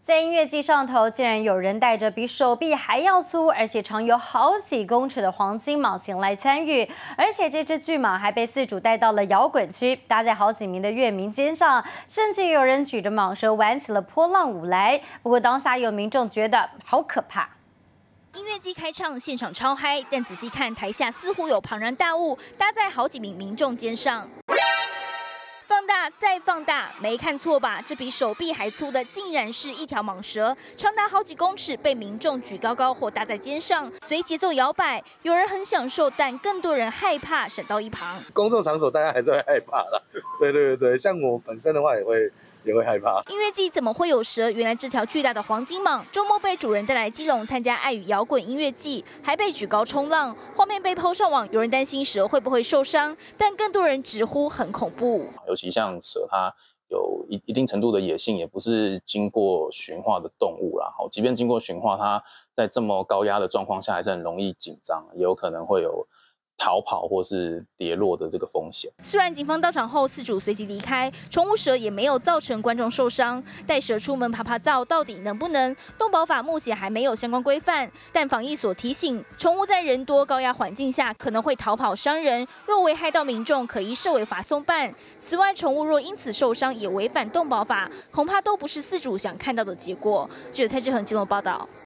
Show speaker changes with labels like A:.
A: 在音乐季上头，竟然有人带着比手臂还要粗，而且长有好几公尺的黄金蟒前来参与，而且这只巨蟒还被饲主带到了摇滚区，搭在好几名的乐迷肩上，甚至有人举着蟒蛇玩起了波浪舞来。不过当下有民众觉得好可怕。
B: 音乐季开唱，现场超嗨，但仔细看，台下似乎有庞然大物搭在好几名民众肩上。 放大再放大，没看错吧？这比手臂还粗的，竟然是一条蟒蛇，长达好几公尺，被民众举高高或搭在肩上，随节奏摇摆。有人很享受，但更多人害怕，闪到一旁。
C: 公众场所大家还是会害怕啦。对，像我本身的话也会害怕。
B: 音乐季怎么会有蛇？原来这条巨大的黄金蟒周末被主人带来基隆参加爱与摇滚音乐季，还被举高冲浪，画面被抛上网，有人担心蛇会不会受伤，但更多人直呼很恐怖。
D: 尤其像蛇，它有一定程度的野性，也不是经过驯化的动物啦。即便经过驯化，它在这么高压的状况下，还是很容易紧张，也有可能会有 逃跑或是跌落的这个风险。
B: 虽然警方到场后，饲主随即离开，宠物蛇也没有造成观众受伤。带蛇出门趴灶到底能不能？动保法目前还没有相关规范，但防疫所提醒，宠物在人多高压环境下可能会逃跑伤人，若危害到民众，可依涉违法送办。此外，宠物若因此受伤，也违反动保法，恐怕都不是饲主想看到的结果。记者蔡志恒基隆报道。